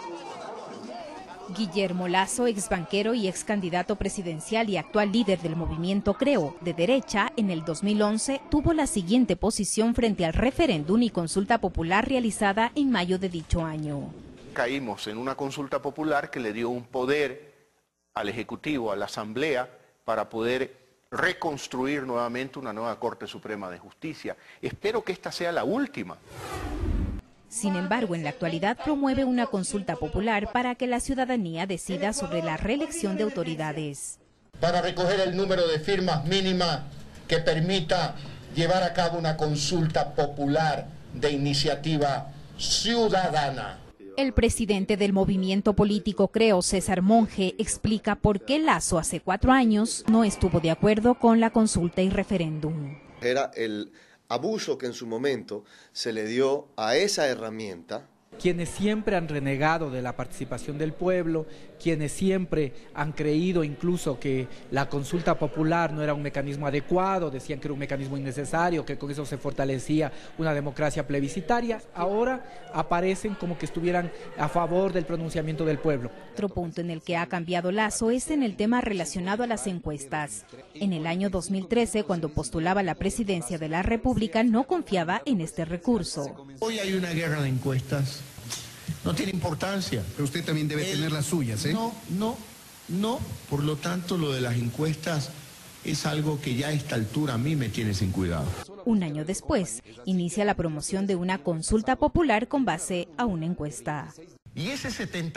Guillermo Lasso, exbanquero y ex candidato presidencial y actual líder del movimiento Creo, de derecha, en el 2011 tuvo la siguiente posición frente al referéndum y consulta popular realizada en mayo de dicho año. Caímos en una consulta popular que le dio un poder al Ejecutivo, a la Asamblea, para poder reconstruir nuevamente una nueva Corte Suprema de Justicia. Espero que esta sea la última. Sin embargo, en la actualidad promueve una consulta popular para que la ciudadanía decida sobre la reelección de autoridades. Para recoger el número de firmas mínima que permita llevar a cabo una consulta popular de iniciativa ciudadana. El presidente del movimiento político Creo, César Monge, explica por qué Lasso hace 4 años no estuvo de acuerdo con la consulta y referéndum. Era el abuso que en su momento se le dio a esa herramienta. Quienes siempre han renegado de la participación del pueblo, quienes siempre han creído incluso que la consulta popular no era un mecanismo adecuado, decían que era un mecanismo innecesario, que con eso se fortalecía una democracia plebiscitaria, ahora aparecen como que estuvieran a favor del pronunciamiento del pueblo. Otro punto en el que ha cambiado Lasso es en el tema relacionado a las encuestas. En el año 2013, cuando postulaba la presidencia de la República, no confiaba en este recurso. Hoy hay una guerra de encuestas. No tiene importancia. Pero usted también debe tener las suyas, ¿eh? No. Por lo tanto, lo de las encuestas es algo que ya a esta altura a mí me tiene sin cuidado. Un año después, inicia la promoción de una consulta popular con base a una encuesta. Y ese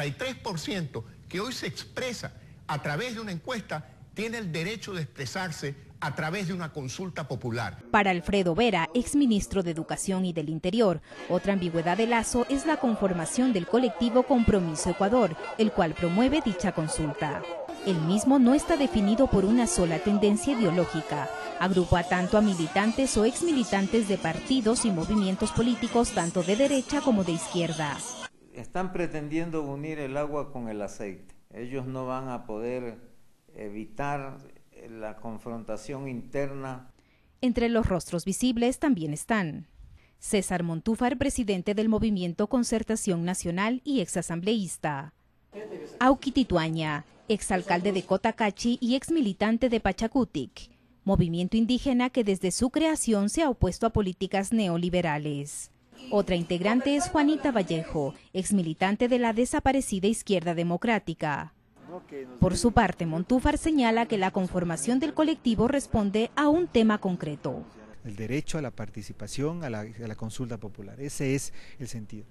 73% que hoy se expresa a través de una encuesta tiene el derecho de expresarse a través de una consulta popular. Para Alfredo Vera, exministro de Educación y del Interior, otra ambigüedad de Lasso es la conformación del colectivo Compromiso Ecuador, el cual promueve dicha consulta. El mismo no está definido por una sola tendencia ideológica. Agrupa tanto a militantes o exmilitantes de partidos y movimientos políticos tanto de derecha como de izquierda. Están pretendiendo unir el agua con el aceite. Ellos no van a poder evitar la confrontación interna. Entre los rostros visibles también están César Montúfar, presidente del Movimiento Concertación Nacional y exasambleísta; Auqui Tituaña, exalcalde de Cotacachi y exmilitante de Pachacutic, movimiento indígena que desde su creación se ha opuesto a políticas neoliberales. Otra integrante es Juanita Vallejo, exmilitante de la desaparecida Izquierda Democrática. Por su parte, Montúfar señala que la conformación del colectivo responde a un tema concreto. El derecho a la participación, a la consulta popular. Ese es el sentido.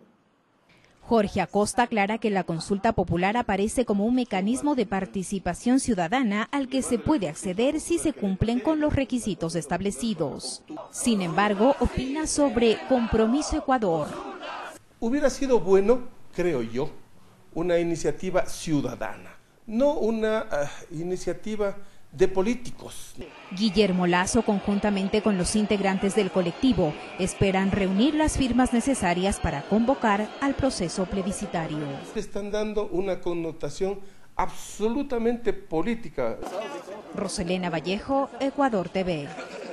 Jorge Acosta aclara que la consulta popular aparece como un mecanismo de participación ciudadana al que se puede acceder si se cumplen con los requisitos establecidos. Sin embargo, opina sobre Compromiso Ecuador. Hubiera sido bueno, creo yo, una iniciativa ciudadana, no una iniciativa de políticos. Guillermo Lasso, conjuntamente con los integrantes del colectivo, esperan reunir las firmas necesarias para convocar al proceso plebiscitario. Están dando una connotación absolutamente política. Roselena Vallejo, Ecuador TV.